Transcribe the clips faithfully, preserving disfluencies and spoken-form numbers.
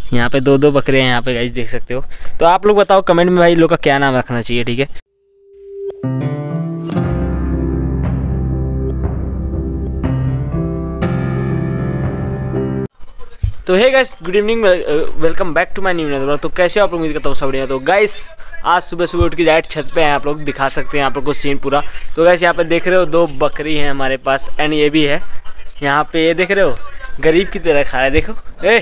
यहाँ पे दो दो बकरे हैं यहाँ पे गाइस, देख सकते हो। तो आप लोग बताओ कमेंट में भाई इन लोग का क्या नाम रखना चाहिए, ठीक है। तो hey guys, good evening, welcome back to my new video. तो कैसे हो आप लोग, उम्मीद करता हूँ सब बढ़िया। तो गाइस आज सुबह सुबह उठ के डायरेक्ट छत पे हैं, आप लोग दिखा सकते हैं आप लोग को सीन पूरा। तो गाइस यहाँ पे देख रहे हो दो बकरी हैं हमारे पास, एंड ये भी है यहाँ पे, ये देख रहे हो गरीब की तरह खा रहा है, देखो ए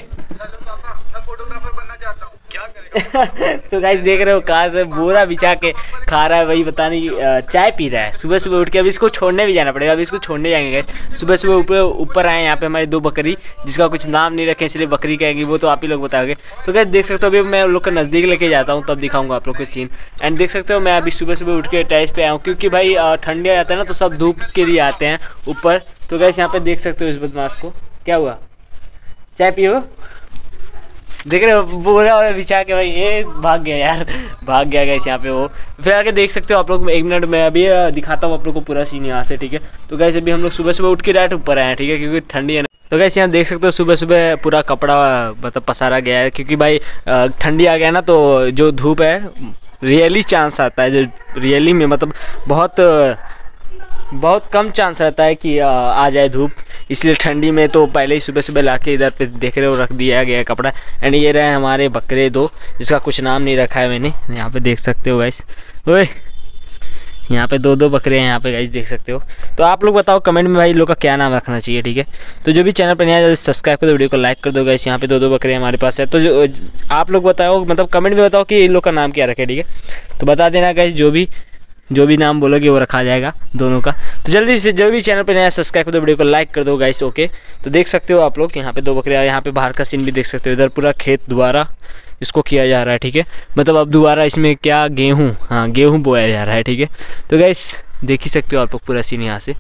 तो गाइस देख रहे हो कहाँ से बोरा बिछा के खा रहा है, वही पता नहीं चाय पी रहा है सुबह सुबह उठ के। अभी इसको छोड़ने भी जाना पड़ेगा, अभी इसको छोड़ने जाएंगे गाइस। सुबह सुबह ऊपर ऊपर आए यहाँ पे हमारी दो बकरी, जिसका कुछ नाम नहीं रखे इसलिए बकरी कहेंगी, वो तो आप ही लोग बताओगे। तो गाइस देख सकते हो अभी मैं लोग का नज़दीक लेके जाता हूँ, तब दिखाऊंगा आप लोग को सीन। एंड देख सकते हो मैं अभी सुबह सुबह उठ के टेरेस पे आया हूँ, क्योंकि भाई ठंडी आ जाता है ना, तो सब धूप के लिए आते हैं ऊपर। तो गाइस यहाँ पे देख सकते हो इस बदमाश को, क्या हुआ, चाय पियो, देख रहे हो बोरा और बिछा के, भाई ये भाग गया यार, भाग गया गाइस यहाँ पे वो। फिर आके देख सकते हो आप लोग, एक मिनट में अभी दिखाता हूँ आप लोग को पूरा सीन यहाँ से, ठीक है। तो गाइस अभी हम लोग सुबह सुबह उठ के डायरेक्ट ऊपर आए हैं, ठीक है, क्योंकि ठंडी है ना। तो गाइस यहाँ देख सकते हो सुबह सुबह पूरा कपड़ा मतलब पसारा गया है, क्योंकि भाई ठंडी आ गया ना, तो जो धूप है रियली चांस आता है, जो रियली में मतलब बहुत बहुत कम चांस रहता है कि आ जाए धूप, इसलिए ठंडी में तो पहले ही सुबह सुबह लाके इधर पे देख रहे हो रख दिया गया कपड़ा। एंड ये रहे हमारे बकरे दो, जिसका कुछ नाम नहीं रखा है मैंने, यहाँ पे देख सकते हो गाइस। ओए यहाँ पे दो दो बकरे हैं यहाँ पे गाइस, देख सकते हो। तो आप लोग बताओ कमेंट में भाई इन लोग का क्या नाम रखना चाहिए, ठीक है। तो जो भी चैनल पर नया है सब्सक्राइब कर दो, वीडियो को लाइक कर दो गाइस। यहाँ पे दो दो बकरे हमारे पास है, तो जो आप लोग बताओ मतलब कमेंट में बताओ कि इन लोग का नाम क्या रखे, ठीक है। तो बता देना गाइस, जो भी जो भी नाम बोलोगे वो रखा जाएगा दोनों का। तो जल्दी से जो भी चैनल पे नया सब्सक्राइब कर दो, वीडियो को लाइक कर दो गाइस, ओके। तो देख सकते हो आप लोग यहाँ पे दो बकरे, यहाँ पे बाहर का सीन भी देख सकते हो, इधर पूरा खेत दोबारा इसको किया जा रहा है, ठीक है। मतलब अब दोबारा इसमें क्या गेहूँ, हाँ गेहूँ बोया जा रहा है, ठीक है। तो गाइस देख ही सकते हो आप लोग पूरा सीन यहाँ से।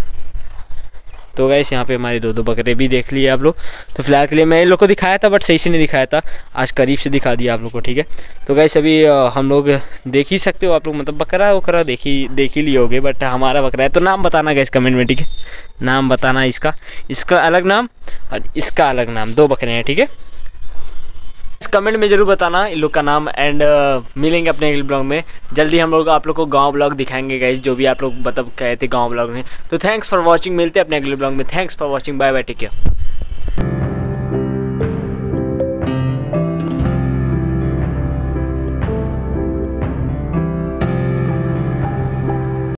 तो गाइस यहाँ पे हमारे दो दो बकरे भी देख लिए आप लोग। तो फिलहाल के लिए मैं इन लोग को दिखाया था, बट सही से नहीं दिखाया था, आज करीब से दिखा दिया आप लोग को, ठीक है। तो गाइस अभी हम लोग देख ही सकते हो आप लोग, मतलब बकरा वकरा देख ही देख ही लिए होगे, बट हमारा बकरा है। तो नाम बताना गाइस कमेंट में, ठीक है, नाम बताना, इसका इसका अलग नाम और इसका अलग नाम, दो बकरे हैं, ठीक है। इस कमेंट में जरूर बताना इन लोग का नाम। एंड uh, मिलेंगे अपने अगले ब्लॉग में जल्दी। हम लोग आप लोग को गांव ब्लॉग दिखाएंगे गाइस, जो भी आप लोग मतलब कहे थे गांव ब्लॉग में। तो थैंक्स फॉर वॉचिंग, मिलते हैं अपने अगले ब्लॉग में। Thanks for watching, bye bye, take care.